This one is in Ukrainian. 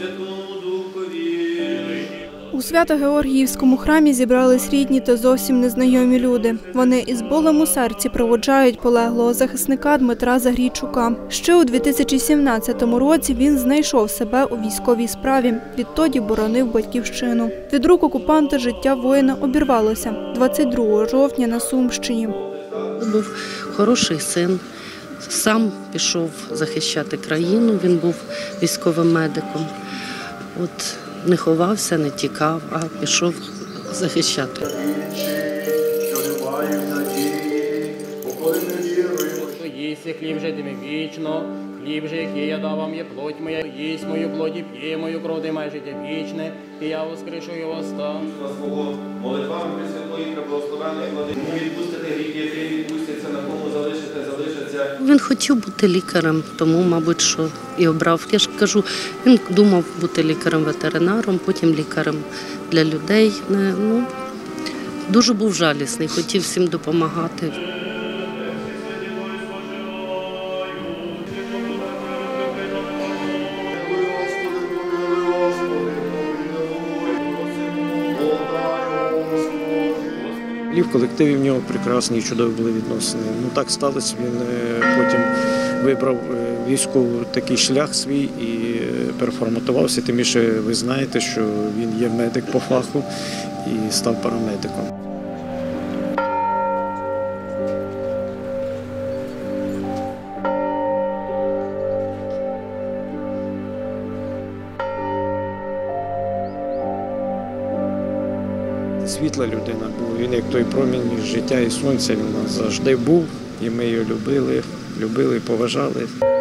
У Свято-Георгіївському храмі зібрались рідні та зовсім незнайомі люди. Вони із болем у серці проводжають полеглого захисника Дмитра Загрійчука. Ще у 2017 році він знайшов себе у військовій справі. Відтоді боронив батьківщину. Від рук окупанта життя воїна обірвалося 22 жовтня на Сумщині. Був хороший син, сам пішов захищати країну, він був військовим медиком. Не ховався, не тікав, а пішов захищати. Їсти хліб же вічно, хліб же, який я дав вам, є плоть моя, їсть мою плоть і п'є мою кров, де має життя вічне, і я воскрешу його стан. Свого молитвами Пресвятої Преблагословенної Владики, відпустите гріх, який відпуститься, на кому залишиться. Він хотів бути лікарем, тому, мабуть, що і обрав. Я ж кажу, він думав бути лікарем-ветеринаром, потім лікарем для людей. Дуже був жалісний, хотів всім допомагати. В колективі в нього прекрасні, чудові були відносини. Так сталося, він потім вибрав військовий такий шлях свій і переформатувався. Тим більше ви знаєте, що він є медик по фаху і став парамедиком. Світла людина була, він як той промінь життя і сонця, він нас завжди був, і ми його любили і поважали.